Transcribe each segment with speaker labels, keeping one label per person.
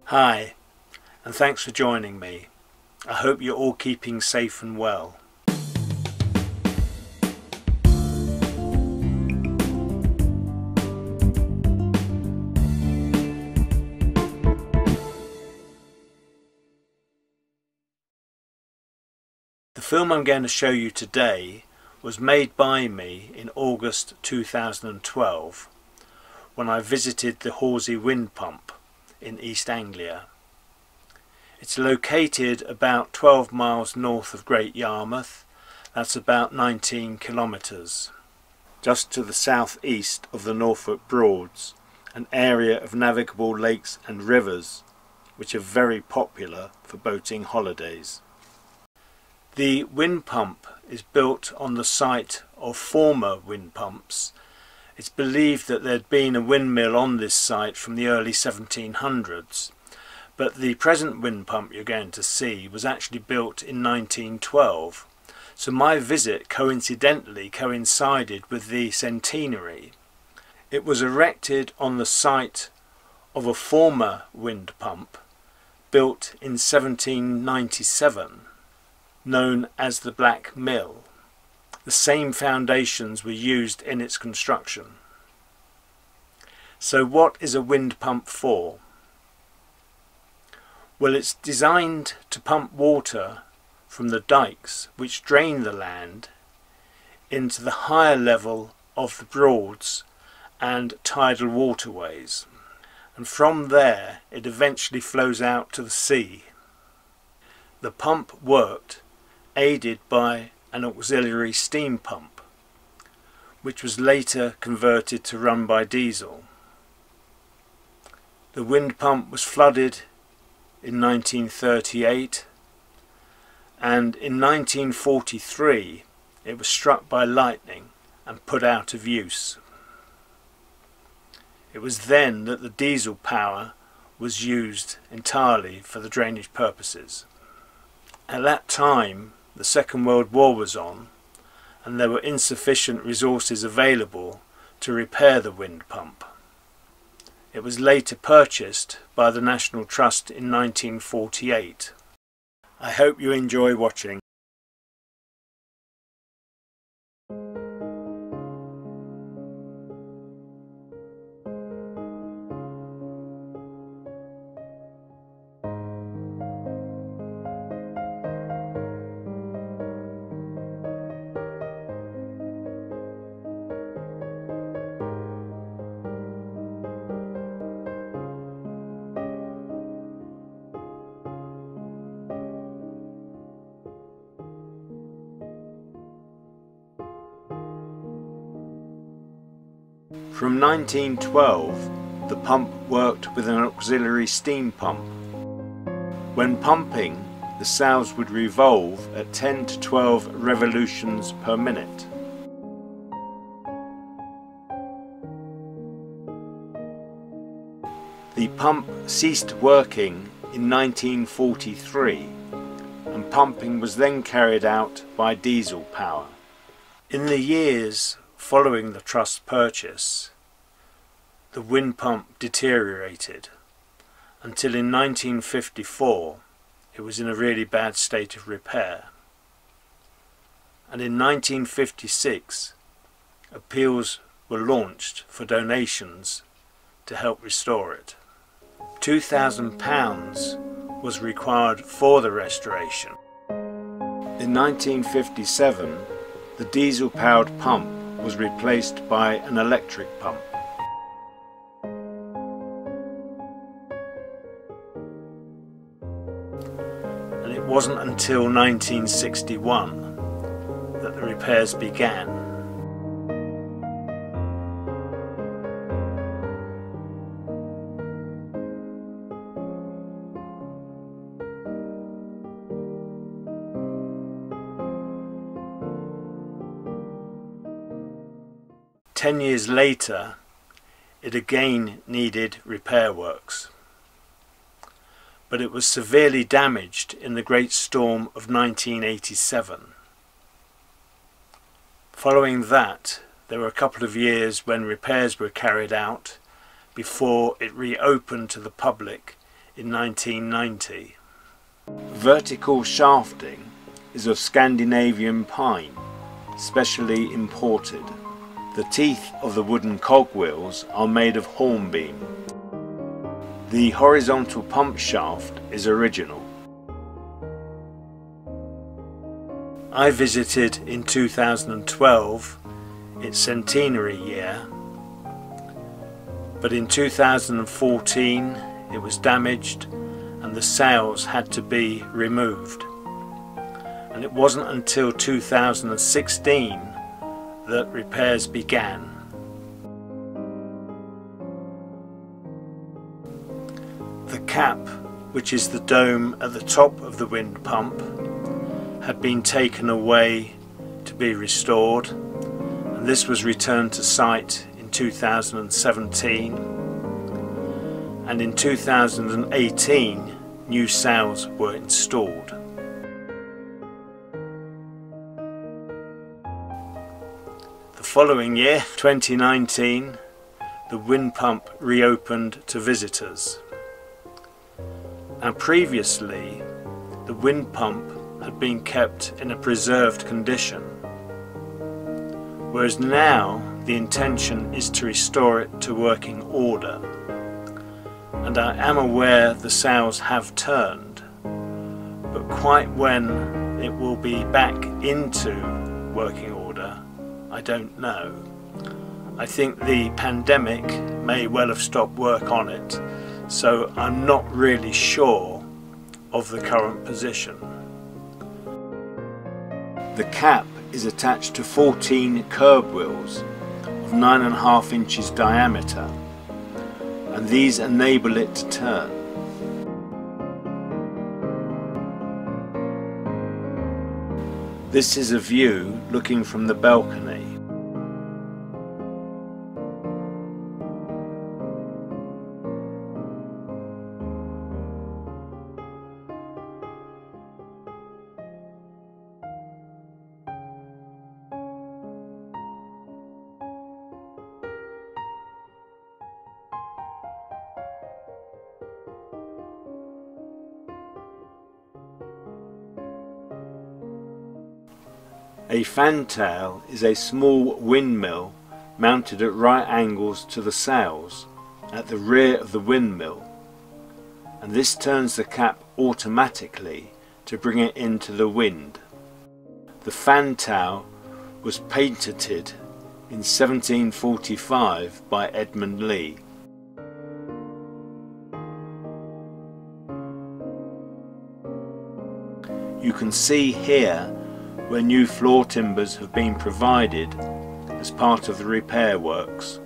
Speaker 1: Hi, and thanks for joining me. I hope you're all keeping safe and well. The film I'm going to show you today was made by me in August 2012 when I visited the Horsey Wind Pump in East Anglia. It's located about 12 miles north of Great Yarmouth. That's about 19 kilometres, just to the southeast of the Norfolk Broads, an area of navigable lakes and rivers which are very popular for boating holidays. The wind pump is built on the site of former wind pumps. It's believed that there had been a windmill on this site from the early 1700s, but the present wind pump you're going to see was actually built in 1912. So my visit coincidentally coincided with the centenary. It was erected on the site of a former wind pump built in 1797, known as the Black Mill. The same foundations were used in its construction. So what is a wind pump for? Well, it's designed to pump water from the dikes which drain the land into the higher level of the Broads and tidal waterways, and from there it eventually flows out to the sea. The pump worked aided by an auxiliary steam pump, which was later converted to run by diesel. The wind pump was flooded in 1938, and in 1943 it was struck by lightning and put out of use. It was then that the diesel power was used entirely for the drainage purposes. At that time the Second World War was on, and there were insufficient resources available to repair the wind pump. It was later purchased by the National Trust in 1948. I hope you enjoy watching. From 1912, the pump worked with an auxiliary steam pump. When pumping, the sails would revolve at 10 to 12 revolutions per minute. The pump ceased working in 1943, and pumping was then carried out by diesel power. In the years following the trust purchase, the wind pump deteriorated until in 1954 it was in a really bad state of repair, and in 1956 appeals were launched for donations to help restore it. £2,000 was required for the restoration. In 1957 the diesel-powered pump was replaced by an electric pump. And it wasn't until 1961 that the repairs began. Ten years later, it again needed repair works, but it was severely damaged in the Great Storm of 1987. Following that, there were a couple of years when repairs were carried out before it reopened to the public in 1990. Vertical shafting is of Scandinavian pine, specially imported. The teeth of the wooden cogwheels are made of hornbeam. The horizontal pump shaft is original. I visited in 2012, its centenary year, but in 2014 it was damaged and the sails had to be removed. And it wasn't until 2016 that repairs began. The cap, which is the dome at the top of the wind pump, had been taken away to be restored, and this was returned to site in 2017, and in 2018 new sails were installed. The following year, 2019, the wind pump reopened to visitors. And previously the wind pump had been kept in a preserved condition, whereas now the intention is to restore it to working order. And I am aware the sails have turned, but quite when it will be back into working order, I don't know. I think the pandemic may well have stopped work on it, so I'm not really sure of the current position. The cap is attached to 14 curb wheels of 9.5 inches diameter, and these enable it to turn. This is a view looking from the balcony. A fantail is a small windmill mounted at right angles to the sails at the rear of the windmill, and this turns the cap automatically to bring it into the wind. The fantail was patented in 1745 by Edmund Lee. You can see here where new floor timbers have been provided as part of the repair works.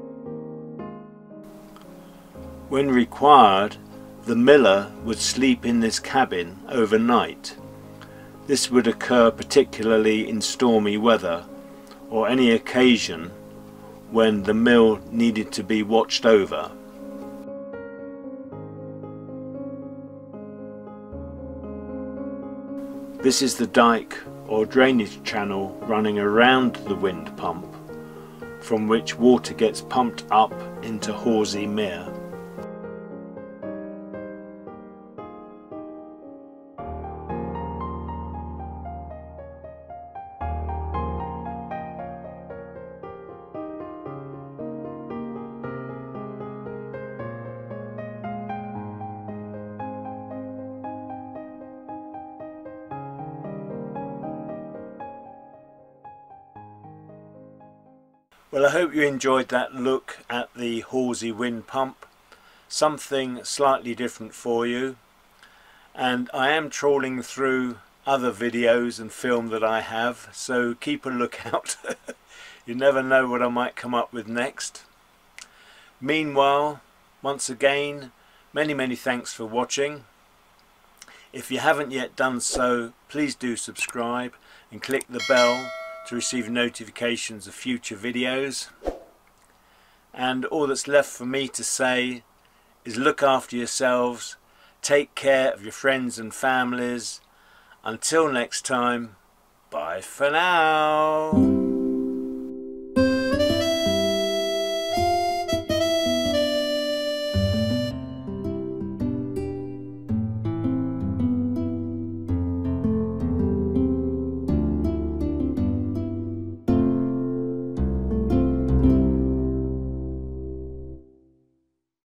Speaker 1: When required, the miller would sleep in this cabin overnight. This would occur particularly in stormy weather or any occasion when the mill needed to be watched over. This is the dike or drainage channel running around the wind pump, from which water gets pumped up into Horsey Mere. Well, I hope you enjoyed that look at the Horsey Wind Pump, something slightly different for you. And I am trawling through other videos and film that I have, so keep a lookout. You never know what I might come up with next. Meanwhile, once again, many thanks for watching. If you haven't yet done so, please do subscribe and click the bell to receive notifications of future videos. And all that's left for me to say is look after yourselves, take care of your friends and families. Until next time, bye for now.